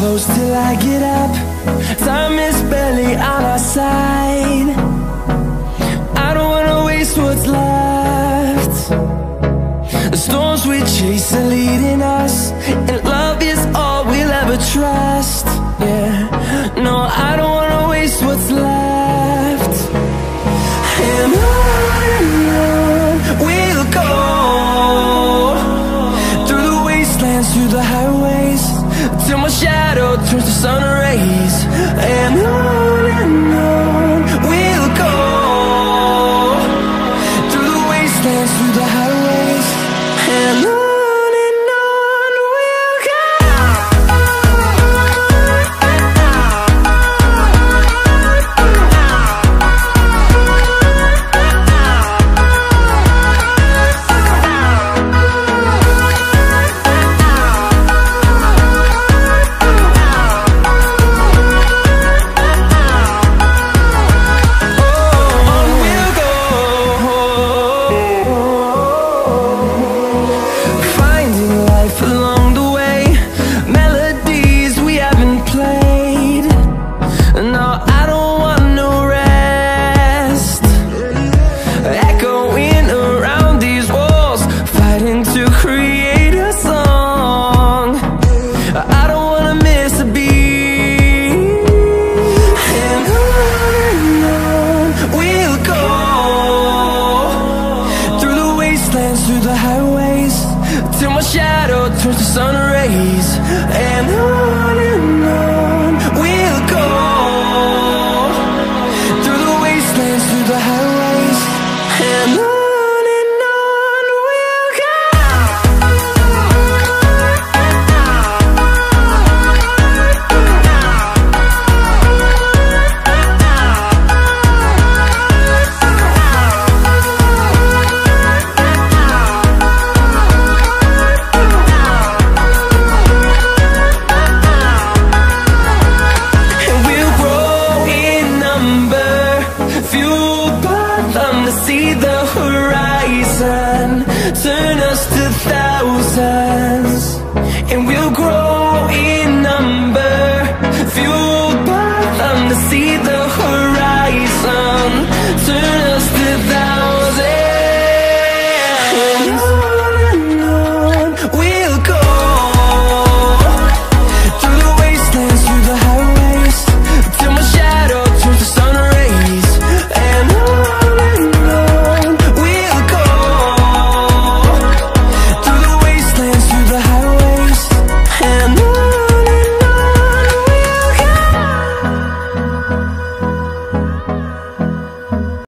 close till I get up. Time is barely on our side. I don't wanna waste what's left. The storms we chase are leading us, and love is all we'll ever trust. Yeah, no, I don't wanna waste what's left. And on we'll go, through the wastelands, through the highways, till my shadow turns to sun rays. And on we'll go, through the wastelands, through the highways, and on. Through the highways, till my shadow turns to sun rays. And on we'll go, through the wastelands, through the highways, and on we'll go. See the horizon, turn us to thousands, and we'll grow in number, fueled by them to see the horizon, turn